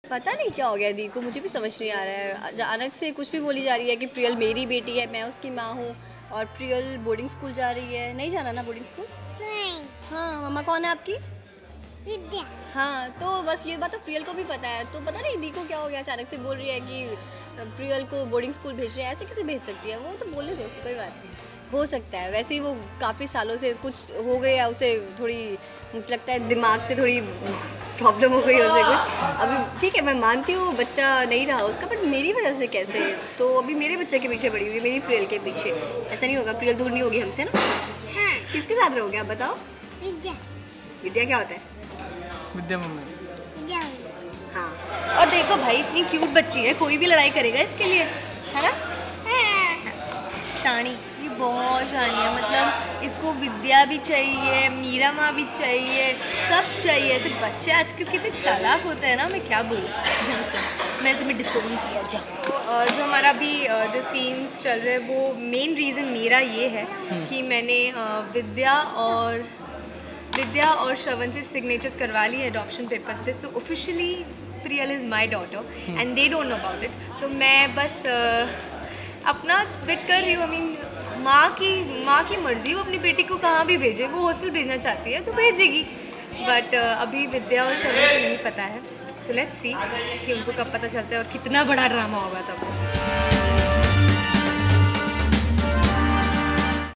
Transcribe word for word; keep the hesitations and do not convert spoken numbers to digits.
पता नहीं क्या हो गया दी को, मुझे भी समझ नहीं आ रहा है। अचानक से कुछ भी बोली जा रही है कि प्रियल मेरी बेटी है, मैं उसकी माँ हूँ, और प्रियल बोर्डिंग स्कूल जा रही है। नहीं जाना ना बोर्डिंग स्कूल? नहीं। हाँ, मम्मा कौन है आपकी? विद्या। हाँ, तो बस ये बात तो प्रियल को भी पता है। तो पता नहीं दी को क्या हो गया, अचानक से बोल रही है कि प्रियल को बोर्डिंग स्कूल भेज रहे हैं। ऐसे कैसे भेज सकती है? वो तो बोलने दो, कोई बात नहीं, हो सकता है। वैसे ही वो काफ़ी सालों से कुछ हो गया, उसे थोड़ी, मुझे लगता है दिमाग से थोड़ी प्रॉब्लम हो गई उसे कुछ। अभी ठीक है, मैं मानती हूँ बच्चा नहीं रहा उसका, बट मेरी वजह से कैसे? तो अभी मेरे बच्चे के पीछे पड़ी हुई है, मेरी प्रियल के पीछे। ऐसा नहीं होगा, प्रियल दूर नहीं होगी हमसे ना? हाँ। किसके साथ रहोगे आप बताओ? विद्या। विद्या क्या होता है? विद्या मम्मी। विद्या। हाँ, और देखो भाई, इतनी क्यूट बच्ची है, कोई भी लड़ाई करेगा इसके लिए, है ना? शानी, ये बहुत शानी है। मतलब इसको विद्या भी चाहिए, मीरा माँ भी चाहिए, सब चाहिए। ऐसे बच्चे आजकल कितने चालाक होते हैं ना, मैं क्या बोलूँ। जाओ तुम, मैंने तुम्हें डिसोन किया, जाओ। जो हमारा भी जो सीन्स चल रहे हैं, वो मेन रीज़न मेरा ये है कि मैंने विद्या और विद्या और श्रवण से सिग्नेचर्स करवा ली है अडॉप्शन पेपर्स पे। So officially Priyal is my daughter and they don't know about it. तो मैं बस uh, अपना वेट कर रही हूँ। आई मीन माँ की माँ की मर्ज़ी, वो अपनी बेटी को कहाँ भी भेजे। वो हॉस्टल भेजना चाहती है तो भेजेगी, बट uh, अभी विद्या और श्रवण को नहीं पता है। सो लेट्स सी कि उनको कब पता चलता है और कितना बड़ा ड्रामा होगा तब।